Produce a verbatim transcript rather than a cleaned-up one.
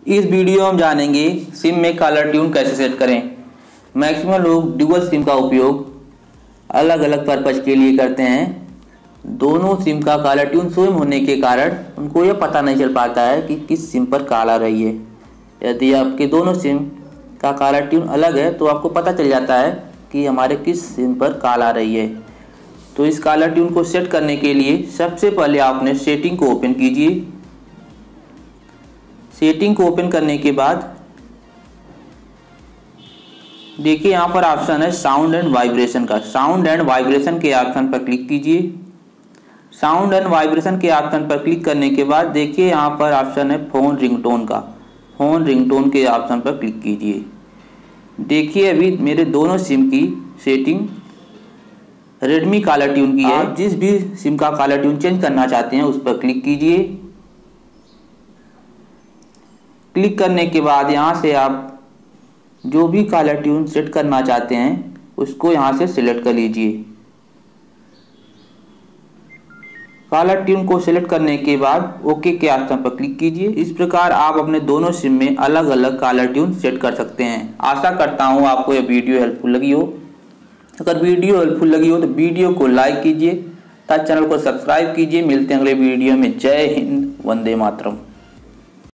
इस वीडियो में हम जानेंगे सिम में कॉलर ट्यून कैसे सेट करें। मैक्सिमम लोग डुअल सिम का उपयोग अलग अलग पर्पज के लिए करते हैं। दोनों सिम का कॉलर ट्यून सेम होने के कारण उनको यह पता नहीं चल पाता है कि किस सिम पर कॉल आ रही है। यदि आपके दोनों सिम का कॉलर ट्यून अलग है तो आपको पता चल जाता है कि हमारे किस सिम पर कॉल आ रही है। तो इस कॉलर ट्यून को सेट करने के लिए सबसे पहले आपने सेटिंग को ओपन कीजिए। सेटिंग को ओपन करने के बाद देखिए यहाँ पर ऑप्शन है साउंड एंड वाइब्रेशन का। साउंड एंड वाइब्रेशन के ऑप्शन पर क्लिक कीजिए। साउंड एंड वाइब्रेशन के ऑप्शन पर क्लिक करने के बाद देखिए यहाँ पर ऑप्शन है फोन रिंगटोन का। फोन रिंगटोन के ऑप्शन पर क्लिक कीजिए। देखिए अभी मेरे दोनों सिम की सेटिंग रेडमी कॉलर ट्यून की है। आप जिस भी सिम का कॉलर ट्यून चेंज करना चाहते हैं उस पर क्लिक कीजिए। क्लिक करने के बाद यहाँ से आप जो भी कॉलर ट्यून सेट करना चाहते हैं उसको यहाँ से सिलेक्ट कर लीजिए। कॉलर ट्यून को सिलेक्ट करने के बाद ओके के ऑप्शन पर क्लिक कीजिए। इस प्रकार आप अपने दोनों सिम में अलग अलग कॉलर ट्यून सेट कर सकते हैं। आशा करता हूँ आपको यह वीडियो हेल्पफुल लगी हो। अगर वीडियो हेल्पफुल लगी हो तो वीडियो को लाइक कीजिए तथा चैनल को सब्सक्राइब कीजिए। मिलते हैं अगले वीडियो में। जय हिंद, वंदे मातरम।